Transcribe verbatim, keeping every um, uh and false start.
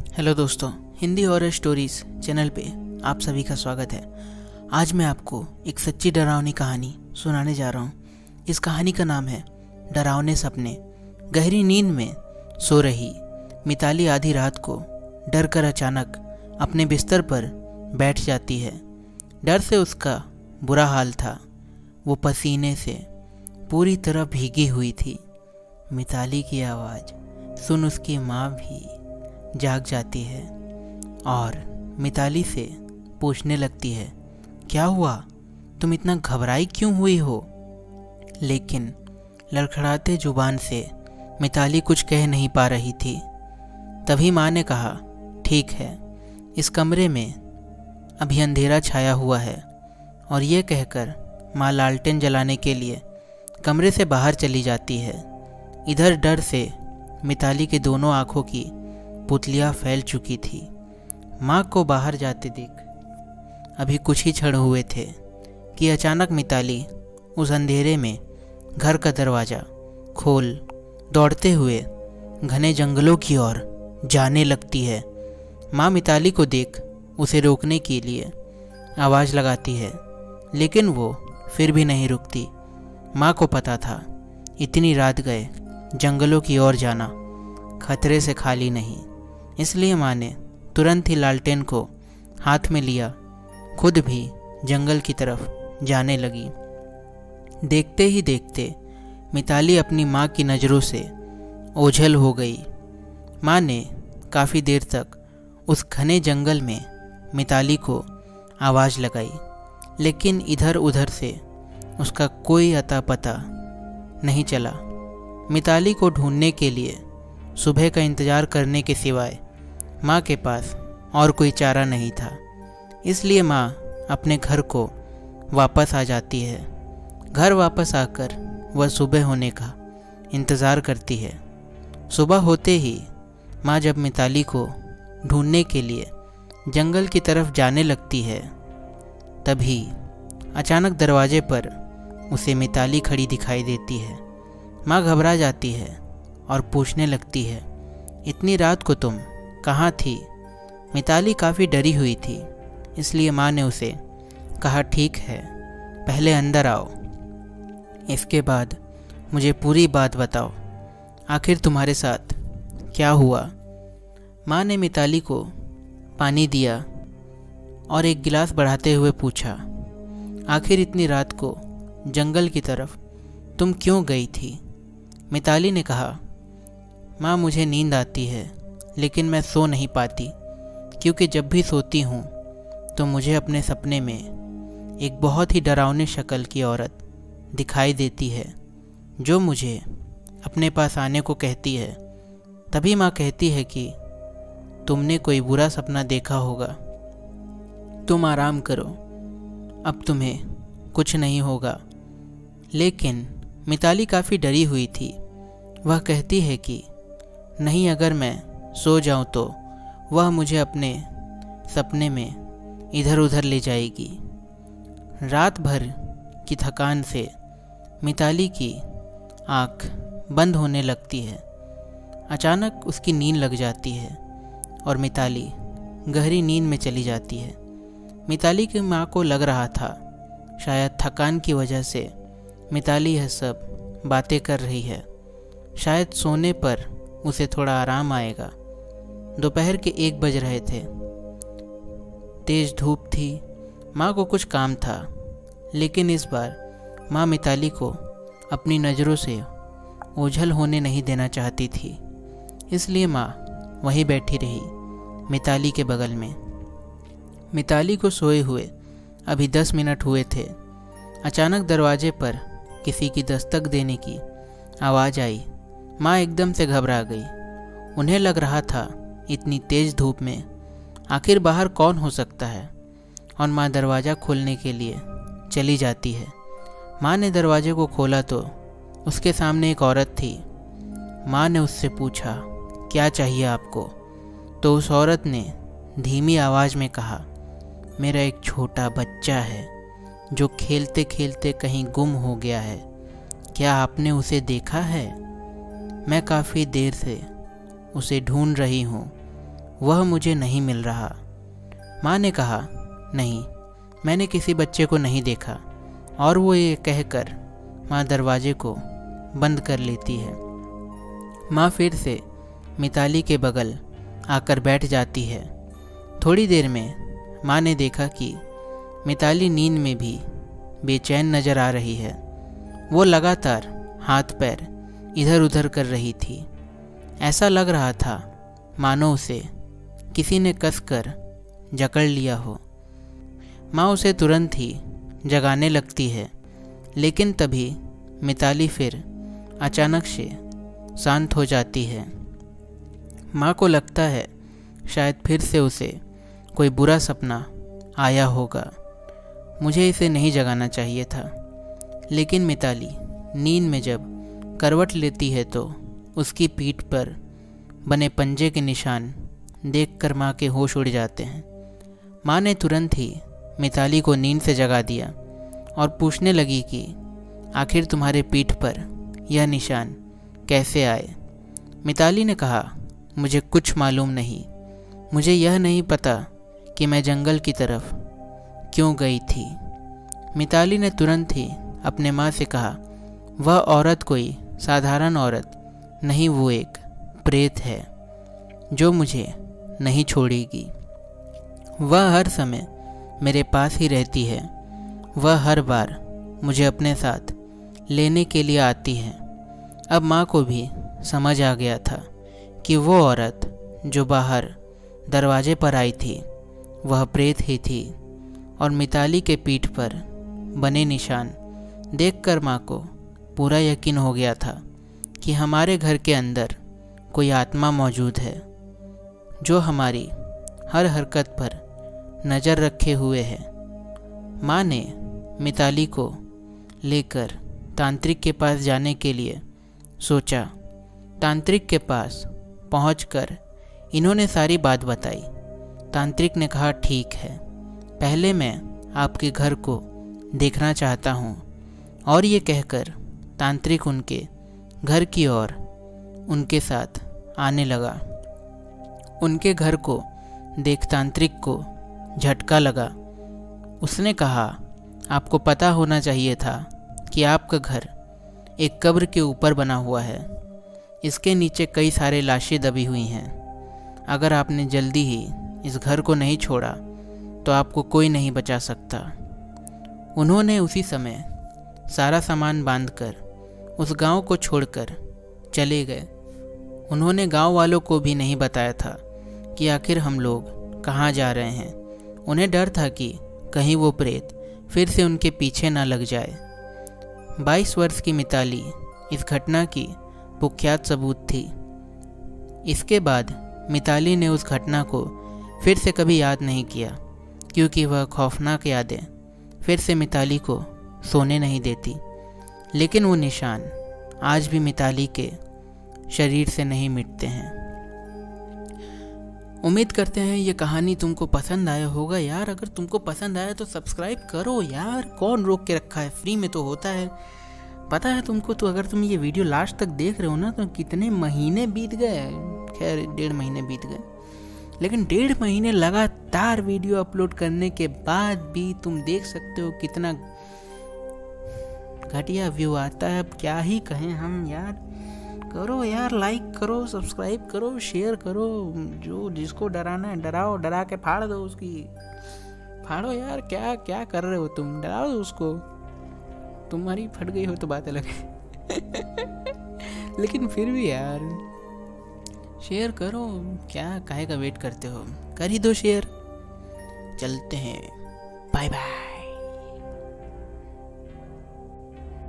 Hello दोस्तों, Hindi horror stories channel पे आप सभी का स्वागत है। आज मैं आपको एक सच्ची डरावनी कहानी सुनाने जा रहा हूँ। इस कहानी का नाम है डरावने सपने। गहरी नींद में सो रही मिताली आधी रात को डर कर अचानक अपने बिस्तर पर बैठ जाती है। डर से उसका बुरा हाल था। वो पसीने से पूरी तरह भीगी हुई थी। मिताली की आवाज़ सुन उसकी माँ भी जाग जाती है और मिताली से पूछने लगती है, क्या हुआ, तुम इतना घबराई क्यों हुई हो? लेकिन लड़खड़ाते जुबान से मिताली कुछ कह नहीं पा रही थी। तभी माँ ने कहा, ठीक है, इस कमरे में अभी अंधेरा छाया हुआ है। और ये कहकर माँ लालटेन जलाने के लिए कमरे से बाहर चली जाती है। इधर डर से मिताली के दोनों आँखों की पुतलियाँ फैल चुकी थी। माँ को बाहर जाते देख अभी कुछ ही क्षण हुए थे कि अचानक मिताली उस अंधेरे में घर का दरवाज़ा खोल दौड़ते हुए घने जंगलों की ओर जाने लगती है। माँ मिताली को देख उसे रोकने के लिए आवाज़ लगाती है, लेकिन वो फिर भी नहीं रुकती। माँ को पता था इतनी रात गए जंगलों की ओर जाना खतरे से खाली नहीं, इसलिए माँ ने तुरंत ही लालटेन को हाथ में लिया, खुद भी जंगल की तरफ जाने लगी। देखते ही देखते मिताली अपनी माँ की नज़रों से ओझल हो गई। माँ ने काफ़ी देर तक उस घने जंगल में मिताली को आवाज़ लगाई, लेकिन इधर उधर से उसका कोई अता पता नहीं चला। मिताली को ढूंढने के लिए सुबह का इंतज़ार करने के सिवाय माँ के पास और कोई चारा नहीं था। इसलिए माँ अपने घर को वापस आ जाती है। घर वापस आकर वह सुबह होने का इंतज़ार करती है। सुबह होते ही माँ जब मिताली को ढूंढने के लिए जंगल की तरफ जाने लगती है, तभी अचानक दरवाजे पर उसे मिताली खड़ी दिखाई देती है। माँ घबरा जाती है और पूछने लगती है, इतनी रात को तुम कहाँ थी? मिताली काफ़ी डरी हुई थी, इसलिए माँ ने उसे कहा, ठीक है, पहले अंदर आओ, इसके बाद मुझे पूरी बात बताओ, आखिर तुम्हारे साथ क्या हुआ? माँ ने मिताली को पानी दिया और एक गिलास बढ़ाते हुए पूछा, आखिर इतनी रात को जंगल की तरफ तुम क्यों गई थी? मिताली ने कहा, माँ मुझे नींद आती है, लेकिन मैं सो नहीं पाती, क्योंकि जब भी सोती हूँ तो मुझे अपने सपने में एक बहुत ही डरावनी शक्ल की औरत दिखाई देती है, जो मुझे अपने पास आने को कहती है। तभी माँ कहती है कि तुमने कोई बुरा सपना देखा होगा, तुम आराम करो, अब तुम्हें कुछ नहीं होगा। लेकिन मिताली काफ़ी डरी हुई थी। वह कहती है कि नहीं, अगर मैं सो जाऊं तो वह मुझे अपने सपने में इधर उधर ले जाएगी। रात भर की थकान से मिताली की आँख बंद होने लगती है। अचानक उसकी नींद लग जाती है और मिताली गहरी नींद में चली जाती है। मिताली की माँ को लग रहा था शायद थकान की वजह से मिताली यह सब बातें कर रही है, शायद सोने पर उसे थोड़ा आराम आएगा। दोपहर के एक बज रहे थे। तेज धूप थी। माँ को कुछ काम था, लेकिन इस बार माँ मिताली को अपनी नज़रों से ओझल होने नहीं देना चाहती थी, इसलिए माँ वहीं बैठी रही मिताली के बगल में। मिताली को सोए हुए अभी दस मिनट हुए थे। अचानक दरवाजे पर किसी की दस्तक देने की आवाज़ आई। माँ एकदम से घबरा गई। उन्हें लग रहा था इतनी तेज़ धूप में आखिर बाहर कौन हो सकता है, और माँ दरवाज़ा खोलने के लिए चली जाती है। माँ ने दरवाजे को खोला तो उसके सामने एक औरत थी। माँ ने उससे पूछा, क्या चाहिए आपको? तो उस औरत ने धीमी आवाज़ में कहा, मेरा एक छोटा बच्चा है जो खेलते खेलते कहीं गुम हो गया है, क्या आपने उसे देखा है? मैं काफ़ी देर से उसे ढूंढ रही हूँ, वह मुझे नहीं मिल रहा। माँ ने कहा, नहीं, मैंने किसी बच्चे को नहीं देखा। और वो ये कहकर माँ दरवाजे को बंद कर लेती है। माँ फिर से मिताली के बगल आकर बैठ जाती है। थोड़ी देर में माँ ने देखा कि मिताली नींद में भी बेचैन नज़र आ रही है। वो लगातार हाथ पैर इधर उधर कर रही थी। ऐसा लग रहा था मानो उसे किसी ने कसकर जकड़ लिया हो। माँ उसे तुरंत ही जगाने लगती है, लेकिन तभी मिताली फिर अचानक से शांत हो जाती है। माँ को लगता है शायद फिर से उसे कोई बुरा सपना आया होगा। मुझे इसे नहीं जगाना चाहिए था। लेकिन मिताली नींद में जब करवट लेती है तो उसकी पीठ पर बने पंजे के निशान देखकर माँ के होश उड़ जाते हैं। माँ ने तुरंत ही मिताली को नींद से जगा दिया और पूछने लगी कि आखिर तुम्हारे पीठ पर यह निशान कैसे आए। मिताली ने कहा, मुझे कुछ मालूम नहीं। मुझे यह नहीं पता कि मैं जंगल की तरफ क्यों गई थी। मिताली ने तुरंत ही अपने माँ से कहा, वह औरत कोई साधारण औरत नहीं, वो एक प्रेत है जो मुझे नहीं छोड़ेगी। वह हर समय मेरे पास ही रहती है। वह हर बार मुझे अपने साथ लेने के लिए आती है। अब माँ को भी समझ आ गया था कि वो औरत जो बाहर दरवाजे पर आई थी वह प्रेत ही थी। और मिताली के पीठ पर बने निशान देखकर माँ को पूरा यकीन हो गया था कि हमारे घर के अंदर कोई आत्मा मौजूद है जो हमारी हर हरकत पर नज़र रखे हुए है। माँ ने मिताली को लेकर तांत्रिक के पास जाने के लिए सोचा। तांत्रिक के पास पहुंचकर इन्होंने सारी बात बताई। तांत्रिक ने कहा, ठीक है, पहले मैं आपके घर को देखना चाहता हूँ। और ये कहकर तांत्रिक उनके घर की ओर उनके साथ आने लगा। उनके घर को देख तांत्रिक को झटका लगा। उसने कहा, आपको पता होना चाहिए था कि आपका घर एक कब्र के ऊपर बना हुआ है। इसके नीचे कई सारे लाशें दबी हुई हैं। अगर आपने जल्दी ही इस घर को नहीं छोड़ा तो आपको कोई नहीं बचा सकता। उन्होंने उसी समय सारा सामान बांधकर उस गांव को छोड़कर चले गए। उन्होंने गांव वालों को भी नहीं बताया था कि आखिर हम लोग कहाँ जा रहे हैं। उन्हें डर था कि कहीं वो प्रेत फिर से उनके पीछे ना लग जाए। बाईस वर्ष की मिताली इस घटना की कुख्यात सबूत थी। इसके बाद मिताली ने उस घटना को फिर से कभी याद नहीं किया, क्योंकि वह खौफनाक यादें फिर से मिताली को सोने नहीं देती। लेकिन वो निशान आज भी मिताली के शरीर से नहीं मिटते हैं। उम्मीद करते हैं ये कहानी तुमको पसंद आया होगा यार। अगर तुमको पसंद आया तो सब्सक्राइब करो यार, कौन रोक के रखा है, फ्री में तो होता है, पता है तुमको। तो अगर तुम ये वीडियो लास्ट तक देख रहे हो ना, तो कितने महीने बीत गए, खैर डेढ़ महीने बीत गए, लेकिन डेढ़ महीने लगातार वीडियो अपलोड करने के बाद भी तुम देख सकते हो कितना घटिया व्यू आता है। अब क्या ही कहें हम यार। करो यार, लाइक करो, सब्सक्राइब करो, शेयर करो। जो जिसको डराना है डराओ, डरा के फाड़ दो उसकी, फाड़ो यार। क्या क्या कर रहे हो तुम, डराओ उसको। तुम्हारी फट गई हो तो बात अलग है लेकिन फिर भी यार शेयर करो। क्या काहे का वेट करते हो, कर ही दो शेयर। चलते हैं, बाय बाय।